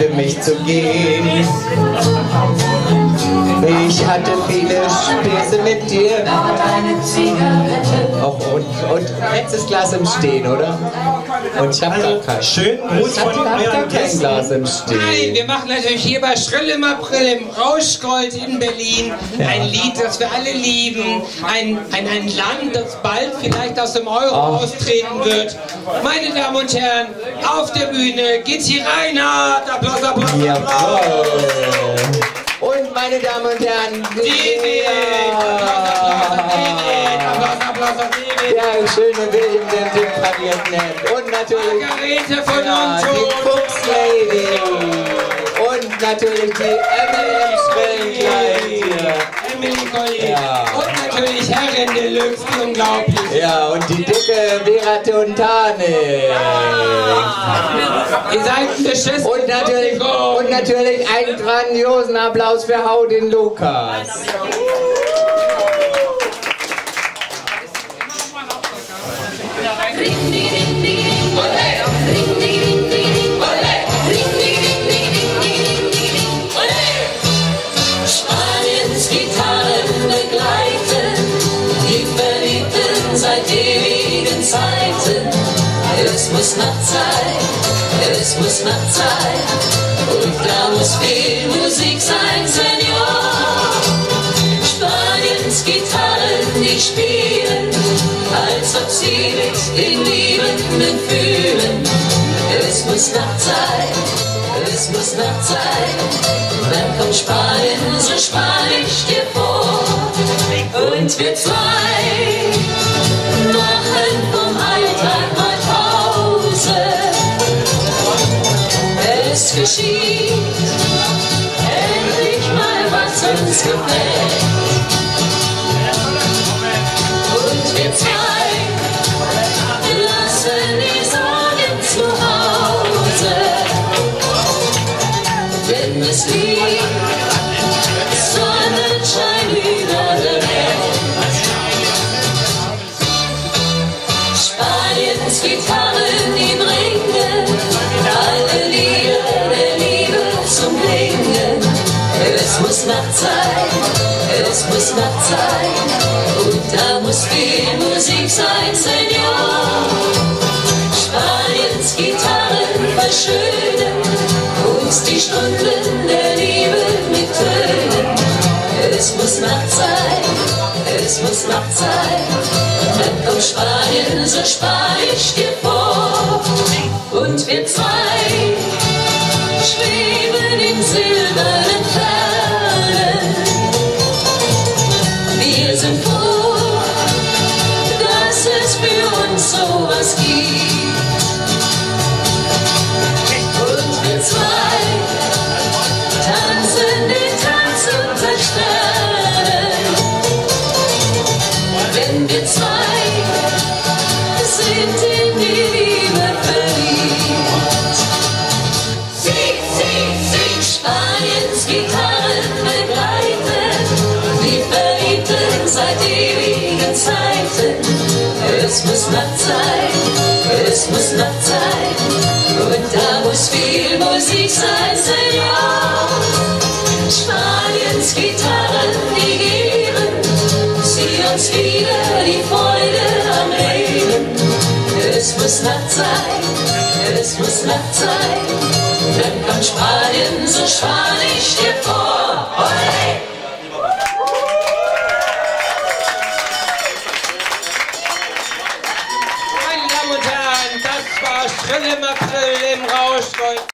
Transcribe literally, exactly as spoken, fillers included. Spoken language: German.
für mich zu gehen. Ich hatte viele Späße mit dir. Oh, und, und letztes Glas im Stehen, oder? Und ich hab Also, gar kein, schön Gruß von ich hab gar euren kein Gästen. Glas im Stehen. Nein, wir machen natürlich hier bei Schrill im April im Rauschgold in Berlin ein Lied, das wir alle lieben. Ein, ein, ein Land, das bald vielleicht aus dem Euro Oh. austreten wird. Meine Damen und Herren, auf der Bühne Gitti Reinhardt. Applaus, Applaus, Applaus. Jawohl. Und meine Damen und Herren, David. Applaus, Applaus, David. Applaus, Applaus, David. der schöne William, der den pariert nennt. Und natürlich Margarete von ja, die Untot. Fuchslady. Und natürlich die Emily im Schwellenkleid hier. Emily Collier. Ja. Und natürlich Herrin Deluxe, die unglaublich. Ja, und die dicke Vera Tontane. Ihr seid ein beschissenes Und natürlich, Publikum. und natürlich einen grandiosen Applaus für Hau den Lukas. Spaniens Gitarren begleiten die Verliebten seit ewigen Zeiten. Es muss Nacht sein, es muss Nacht sein, und da muss viel Musik sein, Senor. Spaniens Gitarren, die spielen, als ob sie mit den Liebenden fühlen. Es muss Nacht sein, es muss Nacht sein, dann kommt Spanien, so spann ich dir vor. Und wir zwei machen vom Alltag mal Pause. Es geschieht endlich mal, was uns gefällt. Und wir zwei lassen die Sorgen zu Hause. Denn es liegt Sonnenschein über der Welt. Spaniens Gitarren, die bringen alle Lieder der Liebe zum Klingen. Es muss Nacht sein, es muss Nacht sein, und da muss viel Musik sein, Senor. Spaniens Gitarren verschönen uns die Stunden der Liebe mit Tönen. Es muss Nacht sein, es muss Nacht sein, dann kommt Spanien, so spann ich dir vor. Und wir zwei schweben in silbernen Fernen. Wir sind froh, dass es für uns sowas gibt. Und wir zwei tanzen den Tanz unter Sternen. Denn wir zwei sind in die Liebe verliebt. Sie, sie, sie, Spaniens Gitarren begleiten die Verliebten seit ewigen Zeiten. Es muss Nacht sein, es muss Nacht sein, und da muss viel Musik sein, Senor. Spaniens Gitarren, die geben sie uns wieder die Freude am Leben. Es muss Nacht sein, es muss Nacht sein, dann kommt Spanien, so spann ich dir vor. Olé! Meine Damen und Herren, das war Schrill im April im Rauschgold.